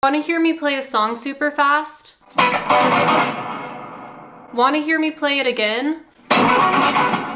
Want to hear me play a song super fast? Want to hear me play it again?